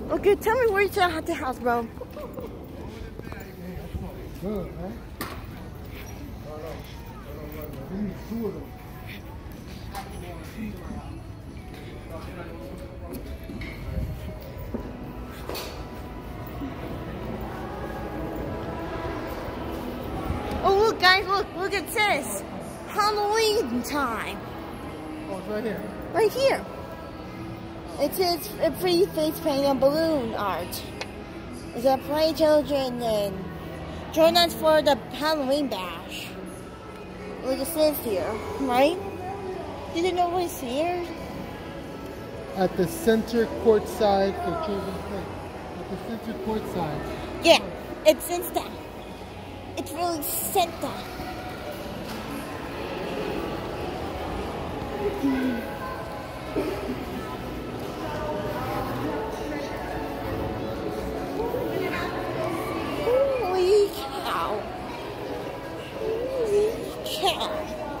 Okay, tell me where's the haunted house, bro. Good, huh? Oh, look, guys, look at this. Halloween time. Oh, it's right here. Right here. It says a pretty face paint on balloon art. It's a play children and join us for the Halloween bash. Look, it says here, right? Did you know what's here? At the center court side for children's play. At the center court side. Yeah, it's Insta. It's really Santa. Holy cow. Holy cow.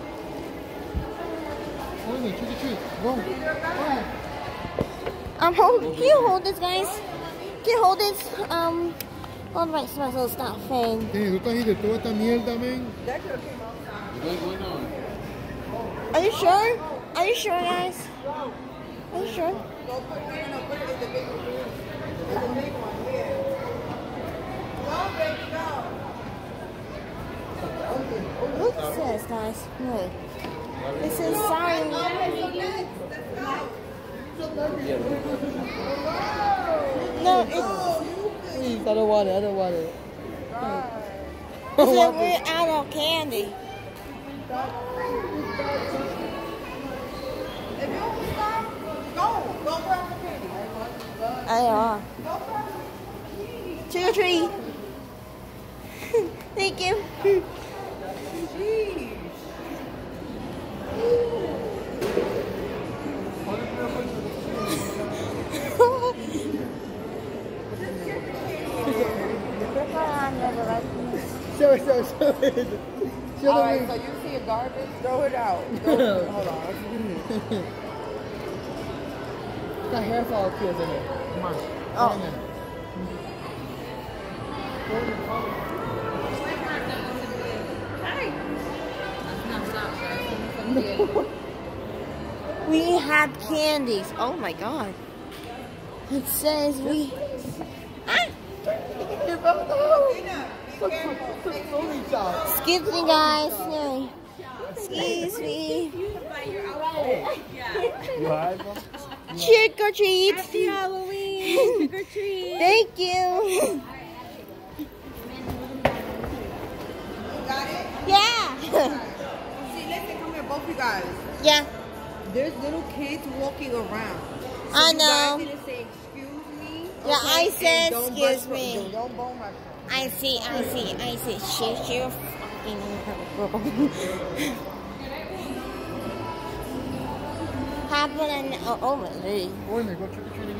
Oh, no, trick or treat. Go. Go ahead. Can you hold this, guys? Can you hold this? All the right little stuff and. Hey, tú estás ahí de toda esta mierda, man. Are you sure? Are you sure, guys? Are you sure? Look at this, guys. Look. It says sorry. No, it's. Please, I don't want it. I don't want it. It said we're out of candy. If you don't stop, go grab the candy. I know. Trick or treat. Thank you. Jeez. Show it. Show Alright, it. so you see a garbage, throw it out. Hold on. Got hair fall pills in it. Come on. Oh. We have candies. Oh my god. It says we. Ah! Excuse me, guys. No. Excuse me. Trick or treat. Happy Halloween. Trick or treat. Thank you. Got it? Yeah. See, listen, come here, both of you guys. Yeah. There's little kids walking around. So I you know. guys need to say, excuse me. Yeah, I okay, said and don't excuse bust- me. Don't bone rush them. I see. Shut your fucking mouth. Happening. Oh, really? Go in there. Go trick or treating.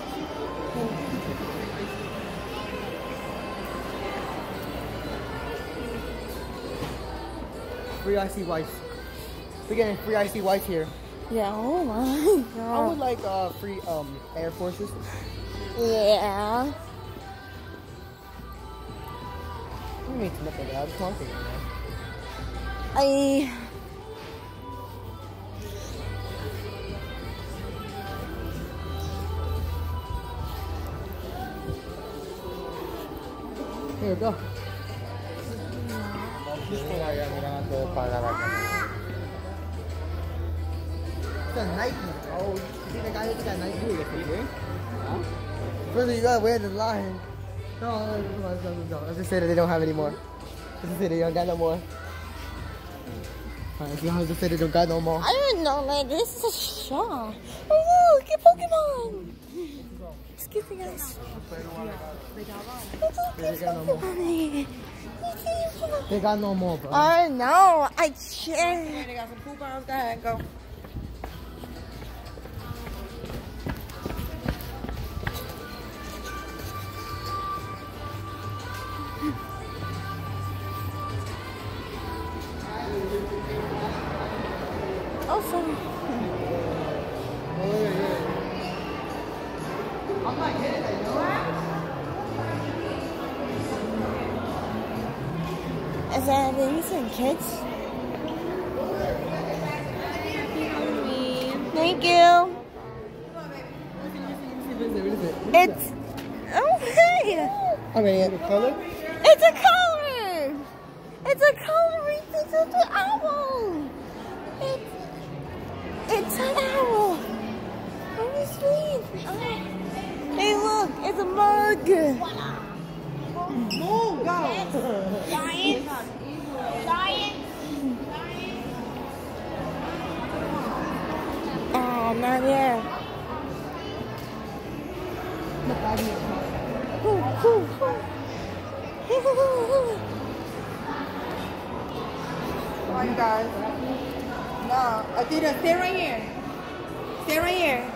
Free icy whites. We're getting free icy whites here. Yeah. Oh my I god. would like free Air Forces. Yeah. What do you mean to look at that? I was talking. Here, go. It's a Nike. Oh, you think the guy who got Nike do it? Huh? Brother, you gotta wear the line. No. Let's just say that they don't have any more. Let's just say they don't got no more. Alright, so let's just say they don't got no more. I don't know. Like this is a show. Oh look, a Pokemon. Excuse me, guys. They got no more. They got no more, bro. I know. I can't. They got some coupons. Go ahead, go. Awesome. I'm not getting it, you know? Is that babies and kids? Thank you. It's oh hey. I mean, the color? It's a color. It's a coloring piece of the owl. It's an owl. Let me see. Oh. Hey, look, it's a mug. Move, go. Giant. Oh, not there. Come on, you guys. No, Adita, stay right here. Stay right here.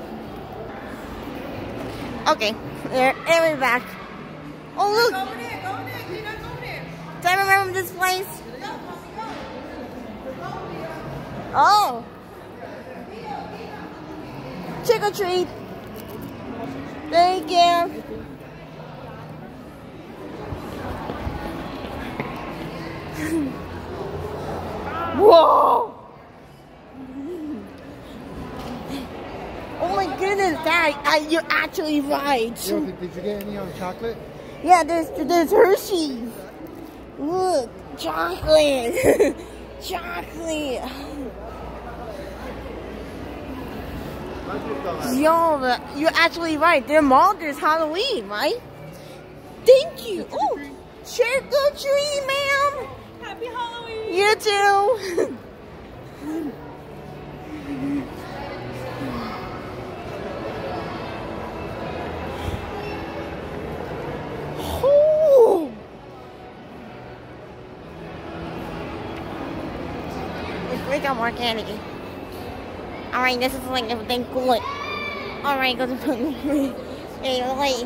Okay, there, and we're back. Oh, look. Go over there, go over there. Adita, go over there. Do I remember this place? Go, Poppy, go. Oh. Trick or treat. Thank you. Whoa. Oh my goodness, Dad, you're actually right. Yo, did you get any on chocolate? Yeah, there's Hershey's. Look, chocolate. Chocolate. Yo, you're actually right. They're Mulder's Halloween, right? Thank you. Oh, trick or treat, ma'am. Happy Halloween. You too. Oh. We got more candy. Alright, this is like everything good. Alright, go to hey, wait.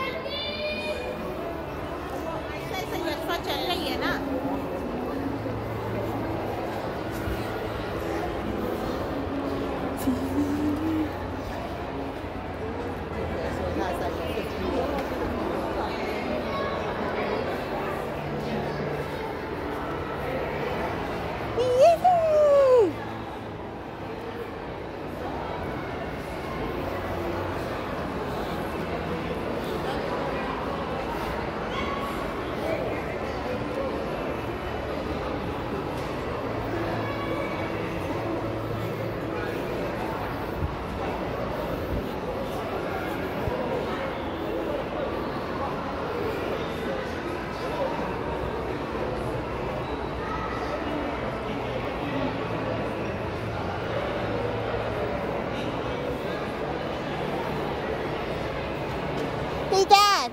Hey, Dad.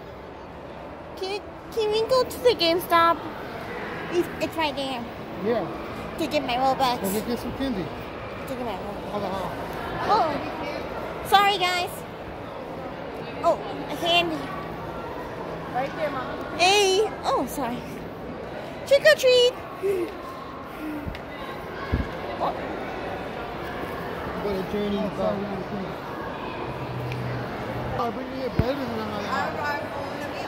Can we go to the GameStop? It's right there. Yeah. To get my Robux. Let me get some candy. To get my Robux. Hold on. Oh, sorry, guys. Oh, a candy. Right there, Mom. Hey. Oh, sorry. Trick or treat. What a journey. I'll bring you a better than Alright, let me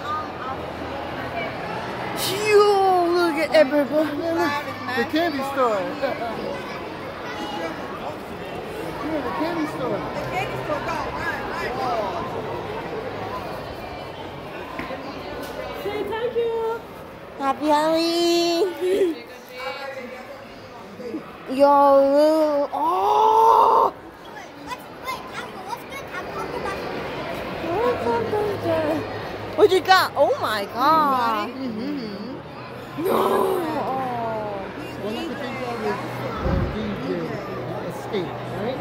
Yo, look at everybody. The candy store. Yeah, the candy store. The candy store, go. Right. Say thank you. Happy Halloween. Yo, oh. What you got? Oh my god. No. One of the things I was Escape, right?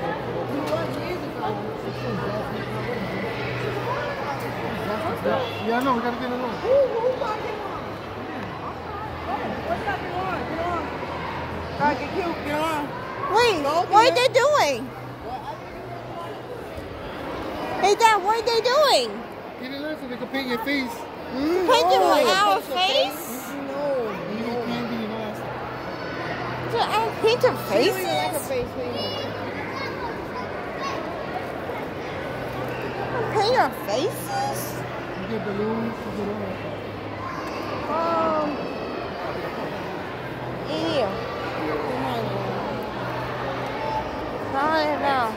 Yeah, no, we gotta get it on. Who got it on? What's that? Get on. Gotta get cute, get on. Wait, what are they doing? Hey, Dad, what are they doing? Get it on so they can paint your face. Painting our face? No. You need candy and all that stuff. So I paint her face? paint our faces? You get balloons, you get all that. Ew. I don't know.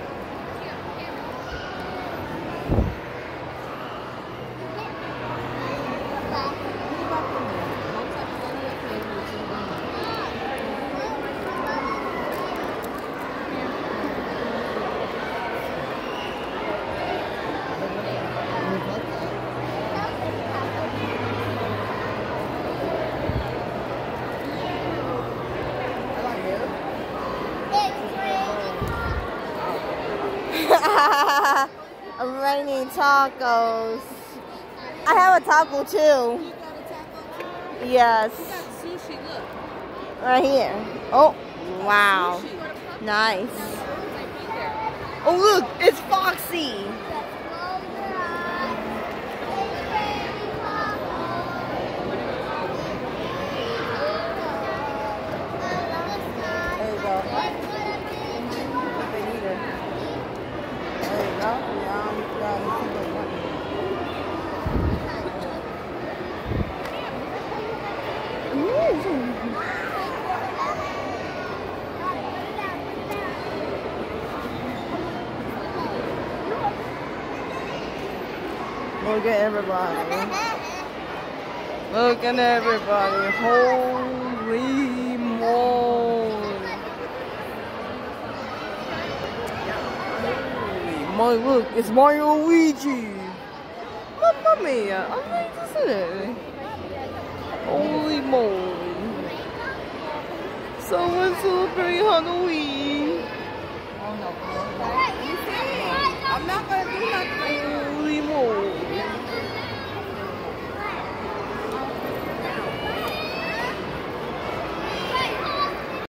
Raining tacos. I have a taco too. You got a taco too? Yes. You got sushi, look. Right here. Oh, wow. Nice. Oh, look, it's Foxy. There you go. They need it. There you go. Look at everybody. Look at everybody. Holy moly. My look, it's Mario Luigi. Mamma mia, I'm going to say. Holy moly. Someone's celebrating Halloween. I'm not gonna do nothing.